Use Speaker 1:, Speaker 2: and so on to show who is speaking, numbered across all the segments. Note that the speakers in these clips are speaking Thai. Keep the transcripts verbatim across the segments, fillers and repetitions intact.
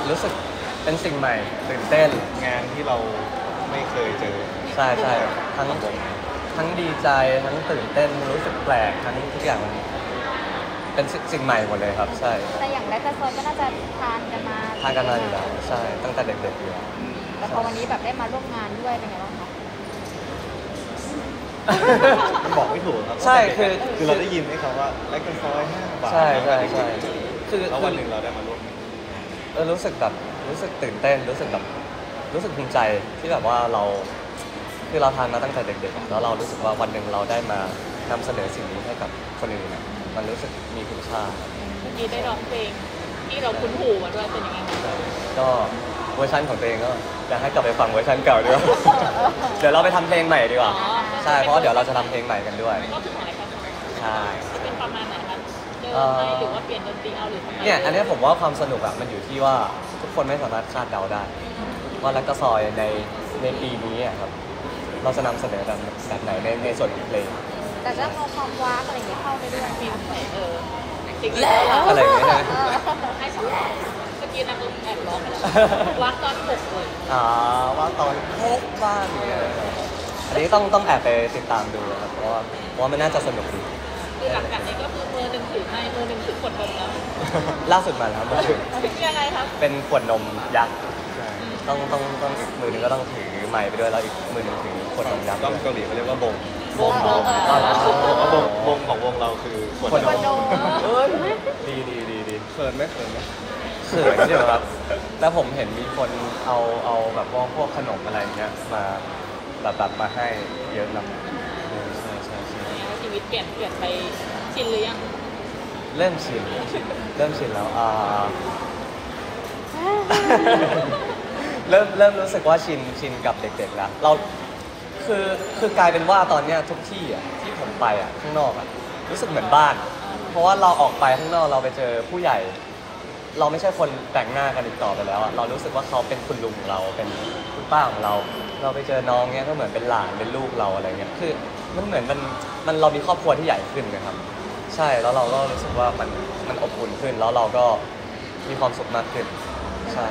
Speaker 1: รู้สึกเป็นสิ่งใหม่ตื่นเต้น
Speaker 2: งานที่เราไม่เคยเจอ
Speaker 1: ใช่ใช่ทั้งทั้งดีใจทั้งตื่นเต้นรู้สึกแปลกทั้งทุกอย่างมันเป็นสิ่งใหม่หมดเลยครับใช่
Speaker 3: แต่อย่างแรกกระโซนก็น่าจะทานกันมา
Speaker 1: ทานกันมาอยู่แล้วใช่ตั้งแต่เด็กๆอยู่
Speaker 3: แต่พอวันนี้แบบได้มาร่วมงานด้วยเป็นไงบ้างคะ
Speaker 2: บอกไม่ถูกครับ
Speaker 1: ใช่คือ
Speaker 2: คือเราได้ยินไหมครับว่าแลกกันซอยห้าบาท
Speaker 1: ใช่ใช่ใช่
Speaker 2: คือแล้ววันหนึ่งเราได้มาร่วม
Speaker 1: เออรู้สึกแบบรู้สึกตื่นเต้นรู้สึกแบบรู้สึกภูมิใจที่แบบว่าเราคือเราทานมาตั้งแต่เด็กๆแล้วเรารู้สึกว่าวันหนึ่งเราได้มานำเสนอสิ่งนี้ให้กับคนอื่นนะมันรู้สึกมีคุณค่า
Speaker 4: เมื่อกี้ได้ร้องเพลงที่เราคุ้นหูมาด้วยเป็นยังไง
Speaker 1: ก็เวอร์ชันของตัวเองก็อยากให้กลับไปฟังเวอร์ชันเก่าด้วยเดี๋ยวเราไปทำเพลงใหม่ดีกว่าใช่เพราะเดี๋ยวเราจะทำเพลงใหม่กันด้วย
Speaker 4: ก็คืออะไรครับ
Speaker 1: ใช่
Speaker 4: เป็นประมาณไหนครับเดิมไหมหรือว่าเปลี่ยนดนตรีเอาหรือทำไม
Speaker 1: เนี่ยอันนี้ผมว่าความสนุกอะมันอยู่ที่ว่าทุกคนไม่สามารถคาดเดาได้ว่าแลคตาซอยในในปีนี้อะครับเราจะนำเสนอแบบแบบไหนในในส่วนของเพลง
Speaker 3: แต่ถ้าเอาความว้าอะไรอย่างเงี้ยเข้าไปด้วย
Speaker 4: มีไหนเออจริง
Speaker 1: ๆอะไรอย่างเงี้ย
Speaker 4: ให้สองเมื่อกี้นักแอบร้องไปแล้วว้าตอนหกเลย
Speaker 1: อ่าว่าตอนหกบ้านเนี่ยอันนี้ต้องต้องแอบไปติดตามดูครับเพราะว่าเพราะว่ามันน่าจะสนุกดี
Speaker 4: คือหลังจากนี้ก็คือมือหนึ่งถือในมือหนึ่งถือขวดนมแล้ว
Speaker 1: ล่าสุดมาแล้วมาถึง
Speaker 4: ยังไงครับ
Speaker 1: เป็นขวดนมยักษ์ต้องต้องต้องอีกมือหนึ่งก็ต้องถือไม้ไปด้วยแล้วอีกมือหนึ่งถือขวดนมยักษ์
Speaker 2: ต้องเกาหลีเขาเรียกว่าบง
Speaker 4: บงบง
Speaker 2: บงบงของวงเราคือขวดนม
Speaker 1: เอ้ยดีดีดีดี
Speaker 2: เขินไหมเขินไหม
Speaker 1: เขินใช่ไหมครับแล้วผมเห็นมีคนเอาเอาแบบว่าพวกขนมอะไรเงี้ยมาแบบแบบมาให้เยอะนะใช่ใช่ใช่
Speaker 4: ชีวิตเปลี่ยนเปลี่ยนไปชินหรือยัง
Speaker 1: เริ่มชินเริ่มชินแล้วอ่าเริ่มเริ่มรู้สึกว่าชินชินกับเด็กๆแล้วเราคือคือกลายเป็นว่าตอนเนี้ยทุกที่อ่ะที่ผมไปอ่ะข้างนอกอ่ะรู้สึกเหมือนบ้านเพราะว่าเราออกไปข้างนอกเราไปเจอผู้ใหญ่เราไม่ใช่คนแต่งหน้ากันอีกต่อไปแล้วอ่ะเรารู้สึกว่าเขาเป็นคุณลุงเราเป็นคุณป้าของเราเราไปเจอน้องเนี้ยก็เหมือนเป็นหลานเป็นลูกเราอะไรเงี้ยคือมันเหมือนมันมันเรามีครอบครัวที่ใหญ่ขึ้นนะครับใช่แล้วเราก็รู้สึกว่ามันมันอบอุ่นขึ้นแล้วเราก็มีความสุขมากขึ้นใช่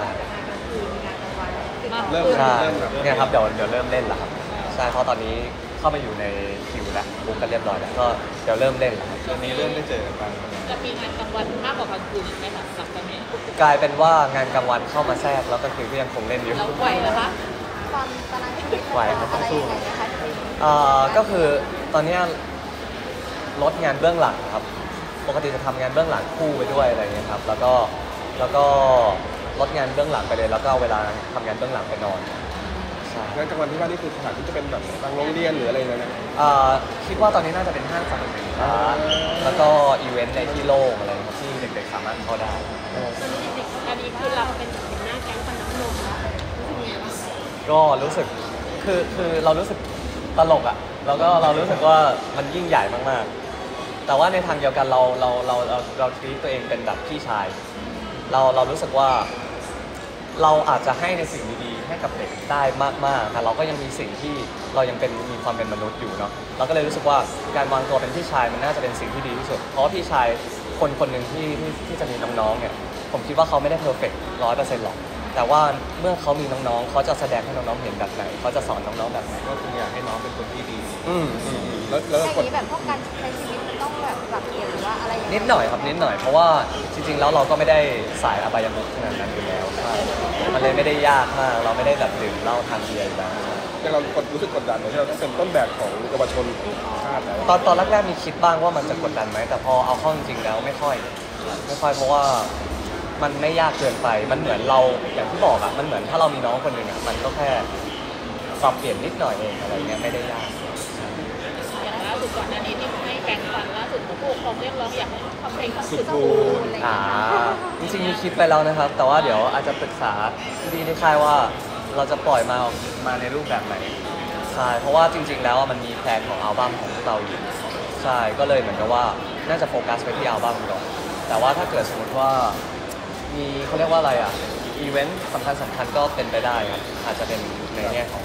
Speaker 2: เริ่ม
Speaker 1: ใช่เนี่ยครับเดี๋ยวเดี๋ยวเริ่มเล่นแล้วครับใช่เพราะตอนนี้เข้ามาอยู่ในคิวแล้วบุ๊กกันเรียบร้อยแล้วก็เดี๋ยวเริ่มเล่นแล้ว
Speaker 2: ตอนนี้เริ่มได้เจอกัน
Speaker 4: จะมีงานกลางวันมากกว่ากลางคืนไหมคะหลังจากนี้
Speaker 1: กลายเป็นว่างานกลางวันเข้ามาแทรกแล้วก็คือก็ยังคงเล่นอยู่
Speaker 4: เราไหวเหรอคะ
Speaker 3: ตอนตอนนั้นที่
Speaker 1: ไหวครับ
Speaker 3: ต้องสู้
Speaker 1: อ่าก็คือตอนนี้ลดงานเบื้องหลังครับปกติจะทำงานเบื้องหลังคู่ไปด้วยอะไรเงี้ยครับแล้วก็แล้วก็ลดงานเบื้องหลังไปเลยแล้วก็เวลาทำงานเบื้องหลังไปนอน
Speaker 2: งานกลางวันที่ว่านี่คือสถานที่จะเป็นแบบบางโรงเรียนหรืออะไรนะนะ
Speaker 1: คิดว่าตอนนี้น่าจะเป็นห้างสรรพสินค้าแล้วก็อีเวนต์ในที่โล่งอะไรครับที่เด็กๆสามารถเข้าได้
Speaker 4: ตอนนี้เด็กๆตอนนี้คือเราเป็นหน้าแก๊งฟันน้ำนมแล้ว
Speaker 1: ก็รู้สึกคือคือเรารู้สึกตลกอ่ะแล้วก็เรารู้สึกว่ามันยิ่งใหญ่มากๆแต่ว่าในทางเดียวกันเราเราเราเราเราทีตัวเองเป็นแบบพี่ชายเราเรารู้สึกว่าเราอาจจะให้ในสิ่งดีๆให้กับเด็กได้มากๆแต่เราก็ยังมีสิ่งที่เรายังเป็นมีความเป็นมนุษย์อยู่เนาะเราก็เลยรู้สึกว่าการวางตัวเป็นพี่ชายมันน่าจะเป็นสิ่งที่ดีที่สุดเพราะพี่ชายคนคนหนึ่งที่ที่ที่จะมีน้องๆเนี่ยผมคิดว่าเขาไม่ได้เพอร์เฟกต์ร้อยเปอร์เซ็นต์หรอกแต่ว่าเมื่อเขามีน้องๆเขาจะแสดงให้น้องๆเห็นแบบไหนเขาจะสอนน้องๆแบบไหน
Speaker 2: ก็คืออยากให้น้องเป็นคนที่ดี
Speaker 1: อืม
Speaker 3: แล้วแล้วคนแบบพวกการใช้ชีวิตมันต้องแบบปรับเปลี่ยนหรือว่าอะไร
Speaker 1: นิดหน่อยครับนิดหน่อยเพราะว่าจริงๆแล้วเราก็ไม่ได้สายอบายมุขขนาดนั้นอยู่แล้วใช่มันเลยไม่ได้ยากมากเราไม่ได้แบบดื่มเหล้าทานเบียร์แล้ว
Speaker 2: แต่เรารู้สึกกดดันที่เราต้องเป็นต้นแบบของเยาวชนชาติแล้ว
Speaker 1: ตอนตอนแรกๆมีคิดบ้างว่ามันจะกดดันไหมแต่พอเอาเข้าจริงๆแล้วไม่ค่อยไม่ค่อยเพราะว่ามันไม่ยากเกินไปมันเหมือนเราอย่างที่บอกอะมันเหมือนถ้าเรามีน้องคนหนึ่งอะมันก็แค่ปรับเปลี่ยนนิดหน่อยเองอะไรเงี้ยไม่ได้ยาก
Speaker 4: อย่างล่าสุดก่อนหน้านี้ที่ให้แกงฟันล่าสุดผู้ปกครองเรียกร้องอยากให้ทำเพลงสุดคูล
Speaker 1: อ่าจริงๆมีคิดไปแล้วนะครับแต่ว่าเดี๋ยวอาจจะปรึกษาพี่ที่ค่ายว่าเราจะปล่อยมามาในรูปแบบไหนใช่เพราะว่าจริงๆแล้วมันมีแพลนของอัลบั้มของพวกเราอยู่ใช่ก็เลยเหมือนกับว่าน่าจะโฟกัสไปที่อัลบั้มก่อนแต่ว่าถ้าเกิดสมมติว่ามีเขาเรียกว่าอะไรอ่ะอีเวนต์สำคัญสำคัญก็เป็นไปได้ครับอาจจะเป็นในแง่ของโช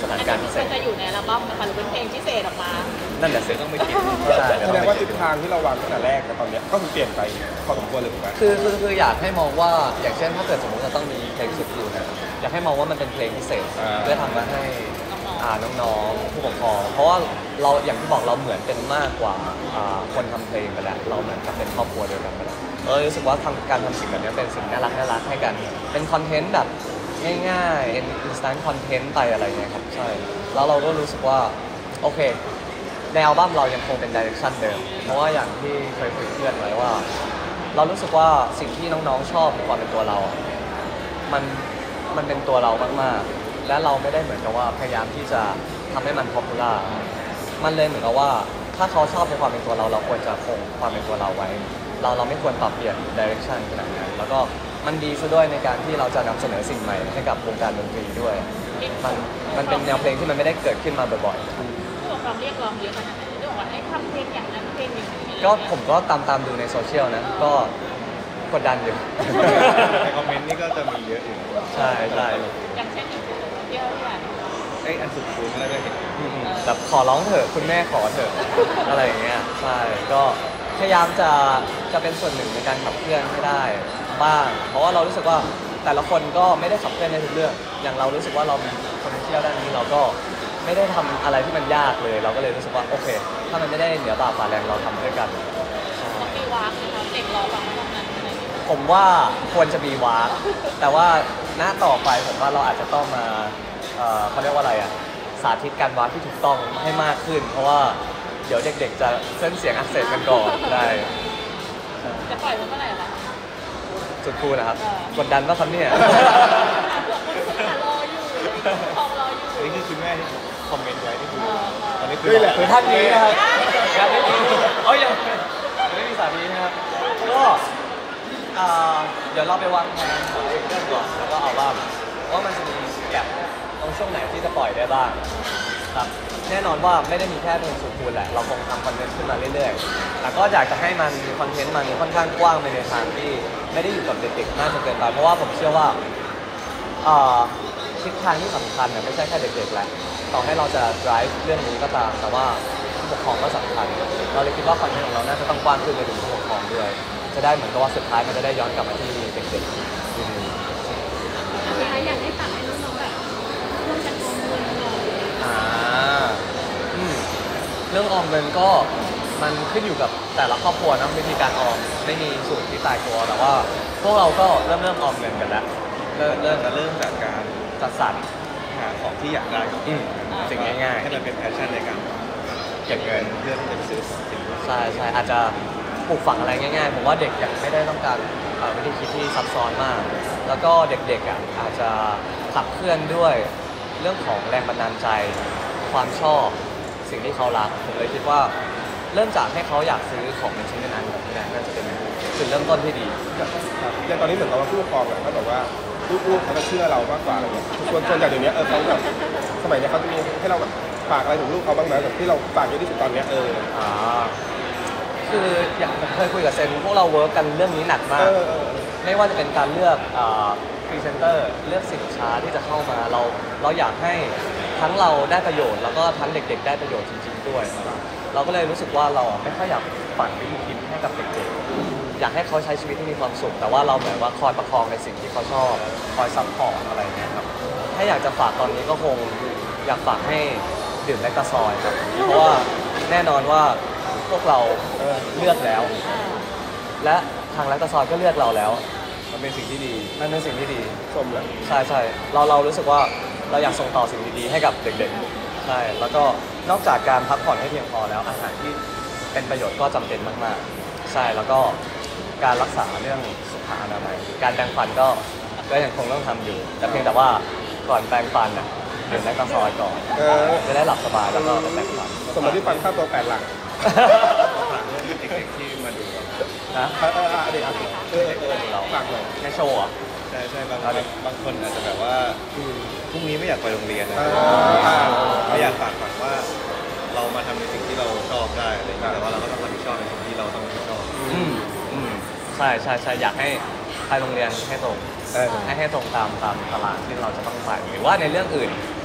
Speaker 1: สถานการณ์พิเศษ
Speaker 4: จะอยู่ในอัลบั้มนะคะหรือเป็นเพลงพิเศษออกมา
Speaker 1: นั่นแหละสิต้องไปคิดใช่
Speaker 2: แสดงว่าทิศทางที่เราวางตั้งแต่แรกกับตอนเนี้ยก็คือเปลี่ยนไปพอสมควรเลยถูกไหม
Speaker 1: คือคือคืออยากให้มองว่าอย่างเช่นถ้าเกิดสมมติจะต้องมีเพลงสุดอยู่นะอยากให้มองว่ามันเป็นเพลงพิเศษเพื่อทำมาให้อ่าน้องๆผู้ปกครองเพราะว่าเราอย่างที่บอกเราเหมือนเป็นมากกว่าอ่าคนทำเพลงไปแล้วเราเหมือนกับเป็นครอบครัวเดียวกันไปแล้วเออรู้สึกว่าทำการทำสิ่งแบบนี้เป็นสิ่งน่ารักน่ารักให้กันเป็นคอนเทนต์แบบง่ายๆ instant content ไปอะไรเงี้ยครับใช่แล้วเราก็รู้สึกว่าโอเคในอัลบั้มเรายังคงเป็น direction เดิมเพราะว่าอย่างที่เคยคุยกับเพื่อนไว้ว่า เรารู้สึกว่าสิ่งที่น้องๆชอบในความเป็นตัวเราอ่ะมันมันเป็นตัวเรามากๆและเราไม่ได้เหมือนกับว่าพยายามที่จะทำให้มัน popular มันเลยเหมือนกับว่าถ้าเขาชอบในความเป็นตัวเราเราควรจะคงความเป็นตัวเราไว้ เราเราไม่ควรปรับเปลี่ยน direction ขนาดนั้นแล้วก็มันดีซะด้วยในการที่เราจะนำเสนอสิ่งใหม่ให้กับวงการดนตรีด้วย มันมันเป็นแนวเพลงที่มันไม่ได้เกิดขึ้นมาบ่อยๆ
Speaker 4: ผู้ปกครองเรียกร้องเยอะขนาดไหนเรื่องว่าให้ทำเพลงอย่างนั้นเพลงอย่างนี้
Speaker 1: ก็ผมก็ตามตามดูในโซเชียลนะก็กดดันอยู่
Speaker 5: ในคอมเมนต์นี่ก็จะมีเยอะอยู่
Speaker 1: ใช่ใช่
Speaker 4: อย่างเช่นอย่างเที่ยวที่อ่าน
Speaker 5: ไอ้อันสุดคูณอะไรก็เห็น
Speaker 1: อืมแบบขอร้องเถอะคุณแม่ขอเถอะ อะไรอย่างเงี้ยใช่ก็พยายามจะจะเป็นส่วนหนึ่งในการขับเคลื่อนให้ได้บ้าง เพราะว่าเรารู้สึกว่าแต่ละคนก็ไม่ได้ขับเคลื่อนในทุกเรื่องอย่างเรารู้สึกว่าเรามี potential ด้านนี้เราก็ไม่ได้ทำอะไรที่มันยากเลย เราก็เลยรู้สึกว่าโอเค ถ้ามันไม่ได้เหนือบ่าฝ่าแรงเราทำด้วยกัน
Speaker 4: ต้องมีวากนะคะเด็กรอฟังตรงนั้นอะไรอย่างเงี้ย
Speaker 1: ผมว่าควรจะมีวากแต่ว่าณต่อไปผมว่าเราอาจจะต้องมาเอ่อเขาเรียกว่าอะไรอ่ะสาธิตการวากที่ถูกต้องให้มากขึ้น เพราะว่าเดี๋ยวเด็กๆจะเส้นเสียงอักเสบกันก่อนได้
Speaker 4: จะปล่อยมันเมื่อไหร่ล่ะ
Speaker 1: สุดคูลนะครับ
Speaker 4: เออ
Speaker 1: กดดันป่ะครับเนี่ย
Speaker 4: รออยู่ทองรออยู่
Speaker 5: นี่คือคุณแม่ที่คอมเมนต์ไว้ที่คือตอนนี้คือ
Speaker 2: นี่แหละ
Speaker 1: คือท่านนี้นะครับยังไม่มีเอ้ยยังยังไม่มีสามีนะครับ ก็อ่าเดี๋ยวเราไปวางแผนของซิงเกิลก่อนแล้วก็เอาบ้างว่ามันจะมีแกลบตรงช่วงไหนที่จะปล่อยได้บ้างครับแน่นอนว่าไม่ได้มีแค่เพลงสุดคูลแหละ เราคงทำคอนเทนต์ขึ้นมาเรื่อยๆแต่ก็อยากจะให้มันคอนเทนต์มันค่อนข้างกว้างไปในทางที่ไม่ได้อยู่กับเด็กๆมากจนเกินไปเพราะว่าผมเชื่อว่าอ่าทิศทางที่สำคัญเนี่ยไม่ใช่แค่เด็กๆแหละต่อให้เราจะ drive เรื่องนี้ก็ตามแต่ว่าผู้ปกครองก็สำคัญเราเลยคิดว่าคอนเทนต์ของเราน่าจะต้องกว้างขึ้นไปถึงผู้ปกครองด้วย จะได้เหมือนกับว่าสุดท้ายมันจะได้ย้อนกลับมาที่เด็กๆอืม
Speaker 3: สุดท้ายอยากให้ฝากให้น้องๆแบบร่วมกันออมเงินหน่อย
Speaker 1: อ่าอืมเรื่องออมเงินก็มันขึ้นอยู่กับแต่ละครอบครัวนะวิธีการออมไม่มีสูตรที่ตายตัวแต่ว่าพวกเราก็เริ่มเริ่มออมเงินกันแล้วเริ่มเริ่
Speaker 5: เริ่
Speaker 1: ม
Speaker 5: มจะเริ่มจากการ
Speaker 1: จัดสรร
Speaker 5: หาของที่อยากได้ก่อน
Speaker 1: อืมสิ่งง่ายๆ
Speaker 5: ให้มันเป็นแพชชั่นในการ
Speaker 1: เก็บเงิน
Speaker 5: เพื่อที่จะไปซื้อของสิ่งนี้
Speaker 1: ใช่ใช่อาจจะปลูกฝังอะไรง่ายๆผมว่าเด็กยังไม่ได้ต้องการเอ่อวิธีคิดที่ซับซ้อนมาก แล้วก็เด็กๆอ่ะอาจจะขับเคลื่อนด้วยเรื่องของแรงบันดาลใจ ความชอบสิ่งที่เขารักผมเลยคิดว่าเริ่มจากให้เขาอยากซื้อของเป็นชิ้นเป็นอันแบบนี้น่าจะเป็นจุดเริ่มต้นที่ดี
Speaker 2: ครับอย่างตอนนี้เหมือนกับว่าผู้ปกครองอะเขาแบบว่าลูกๆเขาจะเชื่อเรามากกว่าอะไรเงี้ยส่วนส่วนใหญ่เดี๋ยวนี้เออเขาแบบสมัยเนี้ยเขาจะมีให้เราแบบฝากอะไรถึงลูกเขาบ้างไหมแบบที่เราฝากเยอะที่สุดตอนเนี้ยเออ
Speaker 1: อ่าคืออย่างผมเคยคุยกับเซนพวกเราเวิร์กกันเรื่องนี้หนักมา
Speaker 2: เอก อเออ
Speaker 1: ไม่ว่าจะเป็นการเลือกพรีเซนเตอร์เลือกสินค้าที่จะเข้ามาเราเราอยากให้ทั้งเราได้ประโยชน์ แล้วก็ทั้งเด็กๆ ได้ประโยชน์จริงๆด้วย เราก็เลยรู้สึกว่าเราไม่ค่อยอยากฝังวิธีคิดให้กับเด็กๆ อยากให้เขาใช้ชีวิตที่มีความสุข แต่ว่าเราเหมือนว่าคอยประคองในสิ่งที่เขาชอบ คอยซัพพอร์ตอะไรเงี้ยครับ ถ้าอยากจะฝากตอนนี้ก็คงอยากฝากให้ดื่มแลคตาซอยครับ เพราะว่าแน่นอนว่าพวกเราเออเลือกแล้ว และทางแลคตาซอยก็เลือกเราแล้ว
Speaker 5: มันเป็นสิ่งที่ดี
Speaker 1: มันเป็นสิ่งที่ดี
Speaker 2: ชมเลย
Speaker 1: ใช่ใช่เราเรารู้สึกว่าเราอยากส่งต่อสิ่งดีๆให้กับเด็กๆ ใช่ แล้วก็นอกจากการพักผ่อนให้เพียงพอแล้วอาหารที่เป็นประโยชน์ก็จำเป็นมากๆ ใช่ แล้วก็การรักษาเรื่องสุขอนามัย การแปรงฟันก็ก็ยังคงต้องทำอยู่ แต่เพียงแต่ว่าก่อนแปรงฟันอ่ะดื่มแลคตาซอยก่อน
Speaker 2: เออ
Speaker 1: จะได้หลับสบายแล้วก็ไปแปรงฟัน
Speaker 2: สมมติที่ฟันค่าตัวแปดหลัก
Speaker 5: ฝากเรื่องเด็กๆที่มาดูเรา
Speaker 1: นะ
Speaker 2: เออเออเออเด็กอ่ะเออเออเออฝากหน่อย
Speaker 1: ในโชว์เหรอ
Speaker 5: ใช่ใช่บางบางบางคนอาจจะแบบว่าพรุ่งนี้ไม่อยากไปโรงเรียนนะ
Speaker 2: อ่า
Speaker 5: ไม่อยากฝากฝังว่าเรามาทำในสิ่งที่เราชอบได้อะไรอย่างเงี้ยแต่ว่าเราก็ต้องรับผิดชอบในสิ่งที่เราต้องรับผิดชอบ
Speaker 1: อืมอืมใช่ใช่ใช่อยากให้ไปโรงเรียนให้ตรง
Speaker 2: เออ
Speaker 1: ให้ให้ตรงตามตามตารางที่เราจะต้องไปหรือว่าในเรื่องอื่น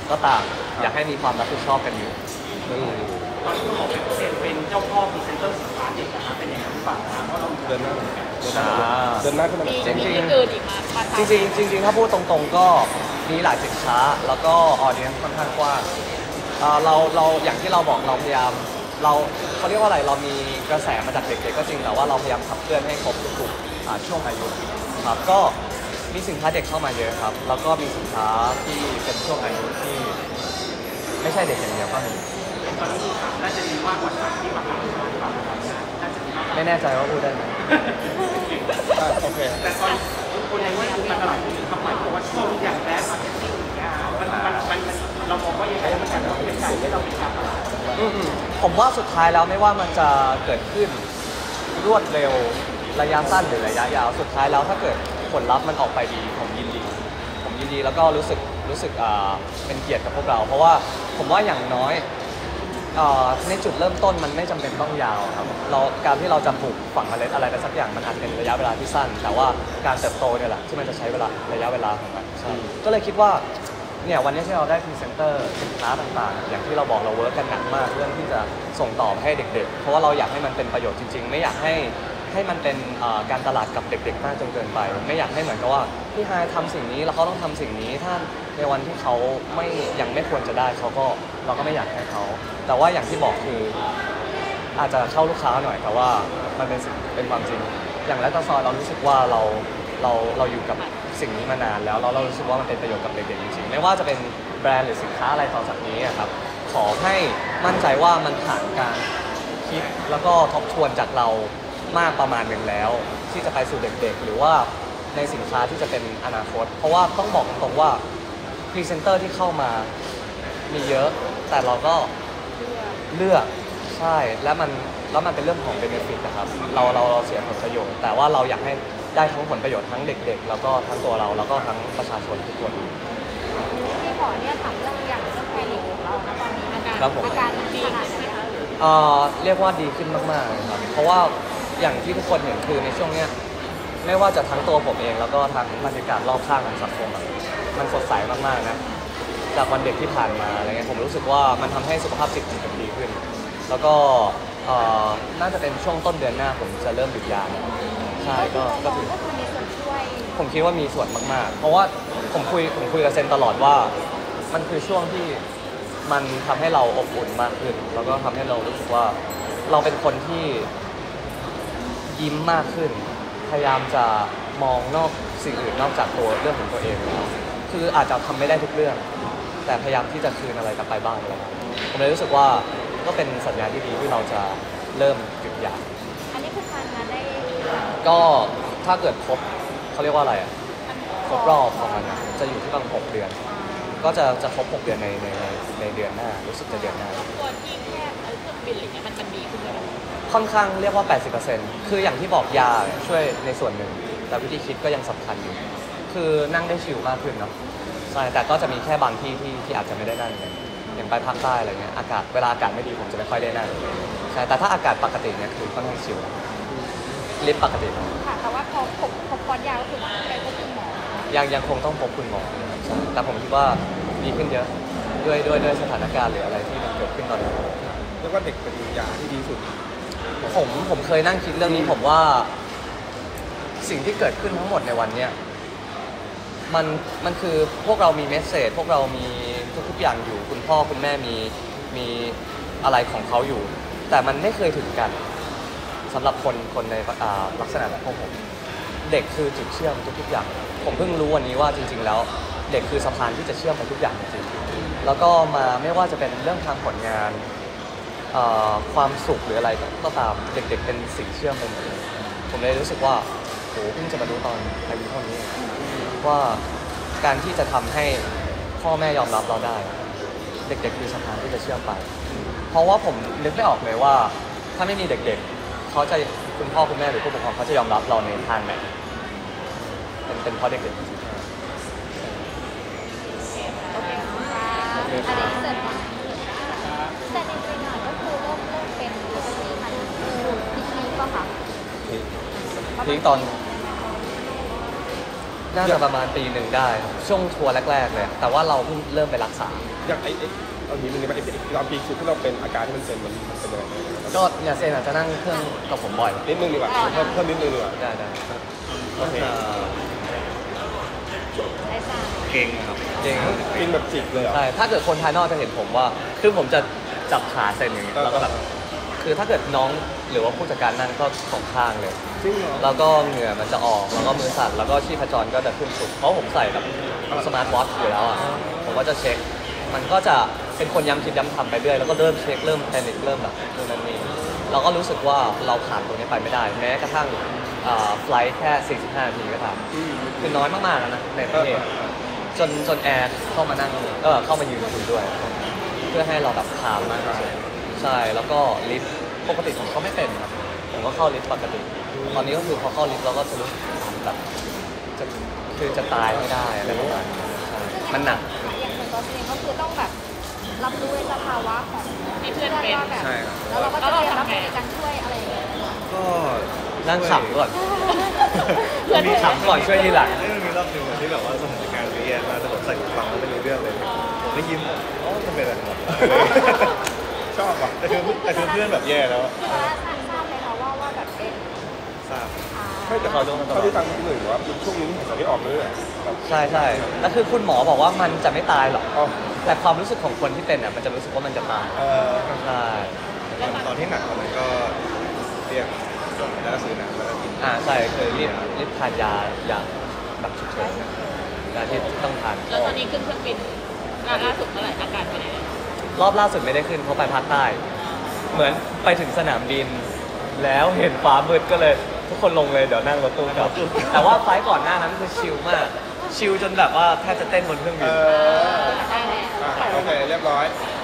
Speaker 1: ก็ต่างอยากให้มีความรับผิดชอบกันอยู่
Speaker 6: ตอนที่คุณบอกเป็นเปลี่ยนเป็นเจ้าพ่อพรีเซนเตอร์สาขาเด็กนะครับเป็นยังไงบ้างครับเพราะเรา
Speaker 2: เดินหน้าเดินหน้าเดินหน้าขึ้นมาหน่อย
Speaker 4: มีมีอื่นอีกมามา
Speaker 1: จริงๆจริงๆถ้าพูดตรงๆก็มีหลายสินค้าแล้วก็ออเดียนค่อนข้างกว้างเอ่อเราเราอย่างที่เราบอกเราพยายามเราเขาเรียกว่าอะไรเรามีกระแสมาจากเด็กๆก็จริงแต่ว่าเราพยายามขับเคลื่อนให้ครบทุกๆอ่าช่วงอายุครับก็มีสินค้าเด็กเข้ามาเยอะครับแล้วก็มีสินค้าที่เป็นช่วงอายุที่ไม่ใช่เด็กอย่างเดียวก็มี
Speaker 6: ตอนนี้น่าจะมีมากกว่าสามที่มาหาเราหรือเปล่าน่าจะมีมากกว่า
Speaker 1: ไม่แน่ใจว่าพูดได้ไหม
Speaker 2: อ่ะโอเค
Speaker 6: แต่ตอนคนยังไม่รู้การตลาดทำไมเพราะว่าช่วงอย่างแรกมาร์เก็ตติ้งอย่างเงี้ยมันมันมันเรามองว่ายังไงมันจะเป็นการที่เราเป็นการตลาด
Speaker 1: อืมผมว่าสุดท้ายแล้วไม่ว่ามันจะเกิดขึ้นรวดเร็วระยะสั้นหรือระยะยาวสุดท้ายแล้วถ้าเกิดผลลัพธ์มันออกไปดีผมยินดี ผมยินดีแล้วก็รู้สึกรู้สึกอ่าเป็นเกียรติกับพวกเรา เพราะว่าผมว่าอย่างน้อยอ่าในจุดเริ่มต้นมันไม่จำเป็นต้องยาวครับเราการที่เราจะปลูกฝังเมล็ดอะไรไปสักอย่างมันอาจจะเป็นระยะเวลาที่สั้น แต่ว่าการเติบโตเนี่ยแหละที่มันจะใช้เวลาระยะเวลาของมันใช่ก็เลยคิดว่าเนี่ยวันนี้ที่เราได้พรีเซนเตอร์สินค้าต่างๆ อย่างที่เราบอกเราเวิร์กกันหนักมากเรื่องที่จะส่งต่อให้เด็กๆ เพราะว่าเราอยากให้มันเป็นประโยชน์จริงๆ ไม่อยากให้ให้มันเป็นอ่าการตลาดกับเด็กๆมากจนเกินไป ไม่อยากให้เหมือนกับว่าพี่ไฮายทำสิ่งนี้แล้วเขาต้องทำสิ่งนี้ถ้าในวันที่เขาไม่ยังไม่ควรจะได้เขาก็เราก็ไม่อยากให้เขาแต่ว่าอย่างที่บอกคืออาจจะเข้าลูกค้าหน่อยแต่ว่ามันเป็นสิ่งเป็นความจริง อย่างแรกตซอยเรารู้สึกว่าเราเราเราอยู่กับสิ่งนี้มานานแล้วเราเรารู้สึกว่ามันเป็นประโยชน์กับเด็กๆจริงๆไม่ว่าจะเป็นแบรนด์หรือสินค้าอะไรต่อจากนี้อะครับขอให้มั่นใจว่ามันผ่านการคิดแล้วก็ทบทวนจากเรามากประมาณหนึ่งแล้ว ที่จะไปสู่เด็กๆ หรือว่าในสินค้าที่จะเป็นอนาคต เพราะว่าต้องบอกตรงๆว่าพรีเซนเตอร์ที่เข้ามามีเยอะ แต่เราก็เลือกใช่แล้วมันแล้วมันเป็นเรื่องของเบเนฟิตนะครับเราเราเราเสียผลประโยชน์แต่ว่าเราอยากให้ได้ทั้งผลประโยชน์ทั้งเด็กๆ แล้วก็ทั้งตัวเราแล้วก็ทั้งประชาชนทุกคน
Speaker 3: ที่ขอเนี่ยถามเรื่องอย่างเรื่องแพนิคของเรานะตอนนี้อาการ
Speaker 1: ครับผม
Speaker 3: อาการดีขนาดไหนคะ
Speaker 1: เอ่อเรียกว่าดีขึ้นมากๆเลยครับ เพราะว่าอย่างที่ทุกคนเห็นคือในช่วงเนี้ยไม่ว่าจะทั้งตัวผมเองแล้วก็ทั้งบรรยากาศรอบข้างของสังคมอะมันสดใสมากๆนะจากวันเด็กที่ผ่านมาอะไรเงี้ยผมรู้สึกว่ามันทำให้สุขภาพจิตผมดีขึ้น แล้วก็เอ่อน่าจะเป็นช่วงต้นเดือนหน้าผมจะเริ่มหยุดยาแล้วใช่ก็ก็ถือ
Speaker 3: ก็คือมีส่วนช่วย
Speaker 1: ผมคิดว่ามีส่วนมากๆ เพราะว่าผมคุยผมคุยกับเซนตลอดว่ามันคือช่วงที่มันทำให้เราอบอุ่นมากขึ้น แล้วก็ทำให้เรารู้สึกว่าเราเป็นคนที่ยิ้มมากขึ้น พยายามจะมองนอกสิ่งอื่นนอกจากตัวเรื่องของตัวเองแล้วคืออาจจะทำไม่ได้ทุกเรื่อง แต่พยายามที่จะคืนอะไรกลับไปบ้างเลยผมเลยรู้สึกว่าก็เป็นสัญญาณที่ดีที่เราจะเริ่มหยุดยา
Speaker 3: อันนี้คือทานมาได้
Speaker 1: ก็ถ้าเกิดครบเขาเรียกว่าอะไรอ่ะครบรอบของมันอะจะอยู่ที่ประมาณหกเดือน ก็จะจะครบหกเดือนในในในในเดือนหน้ารู้สึกจะเดือนหน้า
Speaker 4: ตัวที่แค่เครื่องบินอะไรเงี้ยมันมันดีขึ้นไหม
Speaker 1: ค่อนข้างเรียกว่า แปดสิบเปอร์เซ็นต์ คืออย่างที่บอกยาเนี่ยช่วยในส่วนหนึ่ง แต่วิธีคิดก็ยังสำคัญอยู่ คือนั่งได้ชิลมากขึ้นเนาะใช่แต่ก็จะมีแค่บางที่ที่ที่อาจจะไม่ได้นั่งอย่างอย่างไปภาคใต้อะไรเงี้ยอากาศเวลาอากาศไม่ดีผมจะไม่ค่อยได้นั่งใช่แต่ถ้าอากาศปกติเนี่ยคือค่อนข้างชิลลิฟต์ปกติ
Speaker 3: ค่ะแต่ว่าพอพบพบคอร์สยาก็คือว่าไปพบคุณหมอ
Speaker 1: ยังยังคงต้องพบคุณหมอนะครับใช่แต่ผมคิดว่าดีขึ้นเยอะด้วยด้วยด้วยสถานการณ์หรืออะไรที่มันเกิดขึ้นตอนนี้
Speaker 2: เรียกว่าเด็กเป็นยาที่ดีสุด
Speaker 1: ผมผมเคยนั่งคิดเรื่องนี้ผมว่าสิ่งที่เกิดขึ้นทั้งหมดในวันเนี้ยมันมันคือพวกเรามีเมสเซจพวกเรามีทุกๆอย่างอยู่คุณพ่อคุณแม่มีมีอะไรของเขาอยู่ แต่มันไม่เคยถึงกันสำหรับคนคนในอ่าลักษณะแบบพวกผมเด็กคือจุดเชื่อมทุกๆอย่าง ผมเพิ่งรู้วันนี้ว่าจริง ๆ แล้วเด็กคือสะพานที่จะเชื่อมไปทุกอย่างจริงๆแล้วก็มาไม่ว่าจะเป็นเรื่องทางผลงานเอ่อความสุขหรืออะไรก็ตามเด็ก ๆ เป็นสิ่งเชื่อมไปหมดเลยผมเลยรู้สึกว่าโหเพิ่งจะมารู้ตอนอายุเท่านี้ว่าการที่จะทำให้พ่อแม่ยอมรับเราได้ เด็กๆคือสะพานที่จะเชื่อมไป เพราะว่าผมนึกไม่ออกเลยว่าถ้าไม่มีเด็กๆเขาจะคุณพ่อคุณแม่หรือผู้ปกครองเขาจะยอมรับเราในทางไหนเป็นเป็นเพราะเด็กๆจริงๆ
Speaker 3: โอเคค่ะอันนี้เสร็จแต่จริงๆอ่ะก็คือเริ่มเริ่มเป็นปกติมันคือพิธีก็ค่ะ
Speaker 1: พีคตอนน่าจะประมาณปีหนึ่งได้ครับช่วงทัวร์แรกๆเลย แต่ว่าเราเพิ่งเริ่มไปรักษา
Speaker 2: อย่างไอ้ไอ้เอานี้มันนี่มันไอ้ไอ้ตอนปีสุดที่เราเป็นอาการที่มันเป็นมันมันเป็นยังไง
Speaker 1: ก็เนี่ยเซนอาจจะนั่งเครื่องกับผมบ่อย
Speaker 2: นิดนึงดีกว่าเพิ่มเพิ่มนิดนึงดีกว่า
Speaker 1: ได้ได้
Speaker 5: ก็จะ
Speaker 3: ไอ้สาม
Speaker 5: เก่งครับ
Speaker 1: จริง
Speaker 2: กินแบบจิกเลยเหรอ
Speaker 1: ใช่ ถ้าเกิดคนภายนอกจะเห็นผมว่า คือผมจะจับขาเซนอย่างเงี้ยแล้วก็แบบ คือถ้าเกิดน้องหรือว่าผู้จัดการนั่งก็สองข้างเลย
Speaker 2: จริงเหรอ
Speaker 1: แล้วก็เหงื่อมันจะออก แล้วก็มือสั่น แล้วก็ชีพจรก็จะขึ้นสูงเพราะผมใส่แบบสมาร์ทวอทช์อยู่แล้วอ่ะ ผมก็จะเช็ค มันก็จะเป็นคนย้ำคิดย้ำทำไปเรื่อยแล้วก็เริ่มเช็ค เริ่มแพนิคเริ่มแบบนู่นนั่นนี่เราก็รู้สึกว่าเราผ่านตรงนี้ไปไม่ได้ แม้กระทั่งไฟล์แค่สี่สิบห้านาทีก็ตาม คือน้อยมากๆแล้วนะในประเทศ จนจนแอร์เข้ามานั่งเออเข้ามายืนคุยด้วย เพื่อให้เราแบบคามมากขึ้นใช่แล้วก็ลิฟต์ปกติผมก็ไม่เป็นครับผมก็เข้าลิฟต์ปกติ ตอนนี้ก็คือพอเข้าลิฟต์เราก็จะรู้สึกแบบจะคือจะตายไม่ได้อะไรประมาณนี้ใช่มันหนัก
Speaker 3: อย่างส่วนตัวเองก็คือต้องแบบรับรู้ในสภาวะของ
Speaker 4: ที่เพื่อนเป็น
Speaker 3: ว่าแบบ
Speaker 5: ใช่ครับ
Speaker 3: แล้วเราก็จะเรียนรับมือในการช่วยอะไรอย่างเงี้ย
Speaker 5: ก็
Speaker 1: นั่งขำก่อน
Speaker 4: เพื่อน
Speaker 1: มีขำก่อนช่วยทีหลัง
Speaker 5: เอ้ยมันมีรอบหนึ่งอะที่แบบว่าสถานการณ์เครียดมากแต่ผมใส่หูฟังแล้วไม่รู้เรื่องเลย ผมก็ยิ้มอ๋อทำไมล่ะครับ
Speaker 2: ชอบว่ะ
Speaker 5: แต่คือแต่คือเพื่อนแบบแย่แล้ว
Speaker 3: คือตอนแรกทราบทราบเลยค่ะว่าว่าแบบเป็น
Speaker 5: ทราบ
Speaker 3: อ่า
Speaker 2: ไม่แต่เขาเขาที่ฟังพี่หนึ่งว่าช่วงนี้หายใจไม่ออกเลยอ่ะแบบ
Speaker 1: ใช่ใช่แล้วคือคุณหมอบอกว่ามันจะไม่ตายหรอก
Speaker 2: อ๋อ
Speaker 1: แต่ความรู้สึกของคนที่เป็นอ่ะมันจะรู้สึกว่ามันจะตาย
Speaker 2: เออ
Speaker 1: ใช่
Speaker 5: ตอนตอนที่หนักกว่านั้นก็เรียกแล้วก็ซื้อหนังแล้วก็กิน
Speaker 1: อ่าใช่คือรีบรีบทานยาอย่างแบบฉุกเฉินนะยาที่ต้องทาน
Speaker 4: แล้วตอนนี้ขึ้นเครื่องบินล่าสุดเมื่อไหร่อาการเป็นยังไง
Speaker 1: รอบล่าสุดไม่ได้ขึ้นเพราะไปภาคใต้ เหมือนไปถึงสนามบิน แล้วเห็นฟ้ามืดก็เลย ทุกคนลงเลยเดี๋ยวนั่งรถตู้กลับ แต่ว่าไฟล์ก่อนหน้านั้นคือชิลมาก ชิลจนแบบว่าแทบจะเต้นบนเครื่อง
Speaker 2: เอ
Speaker 1: บิน
Speaker 2: ออ่ะโอเคเรียบร้อย
Speaker 3: โ